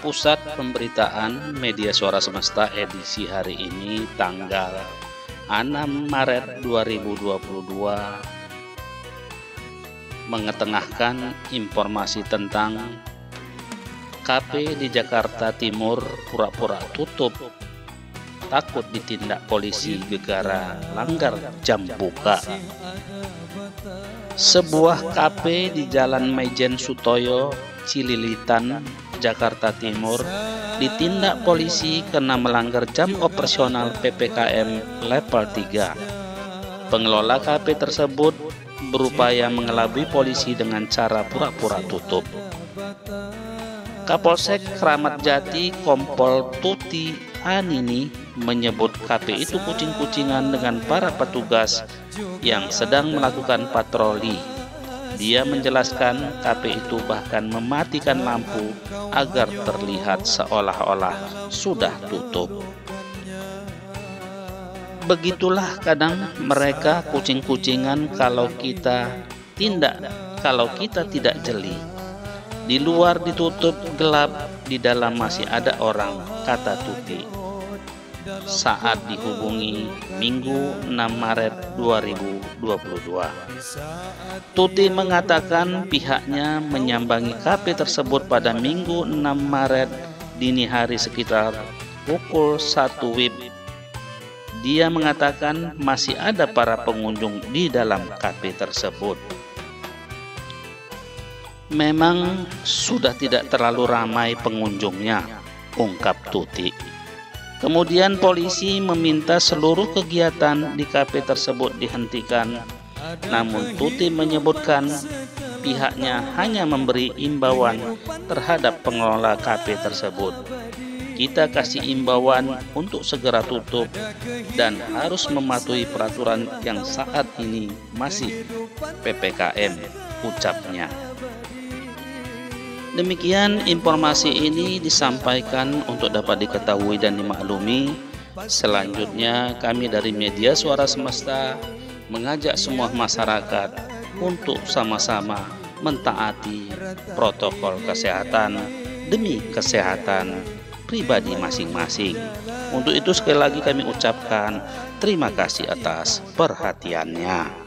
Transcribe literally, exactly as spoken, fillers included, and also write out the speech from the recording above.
Pusat Pemberitaan Media Suara Semesta edisi hari ini tanggal enam Maret dua ribu dua puluh dua mengetengahkan informasi tentang K P di Jakarta Timur pura-pura tutup takut ditindak polisi gegara langgar jam buka. Sebuah K P di Jalan Maijen Sutoyo, Cililitan, Jakarta Timur ditindak polisi karena melanggar jam operasional P P K M level tiga. Pengelola K P tersebut berupaya mengelabui polisi dengan cara pura-pura tutup. Kapolsek Kramat Jati Kompol Tuti Anini menyebut K P itu kucing-kucingan dengan para petugas yang sedang melakukan patroli. Dia menjelaskan K P itu bahkan mematikan lampu agar terlihat seolah-olah sudah tutup. Begitulah kadang mereka kucing-kucingan kalau kita tindak, kalau kita tidak jeli. Di luar ditutup gelap, di dalam masih ada orang, kata Tuti saat dihubungi Minggu enam Maret dua ribu dua puluh dua. Tuti mengatakan pihaknya menyambangi K P tersebut pada Minggu enam Maret dini hari sekitar pukul satu W I B. Dia mengatakan masih ada para pengunjung di dalam K P tersebut. Memang sudah tidak terlalu ramai pengunjungnya, ungkap Tuti. Kemudian polisi meminta seluruh kegiatan di K P tersebut dihentikan. Namun Tuti menyebutkan pihaknya hanya memberi imbauan terhadap pengelola K P tersebut. Kita kasih imbauan untuk segera tutup dan harus mematuhi peraturan yang saat ini masih P P K M, ucapnya. Demikian informasi ini disampaikan untuk dapat diketahui dan dimaklumi. Selanjutnya kami dari Media Suara Semesta mengajak semua masyarakat untuk sama-sama mentaati protokol kesehatan demi kesehatan pribadi masing-masing. Untuk itu sekali lagi kami ucapkan terima kasih atas perhatiannya.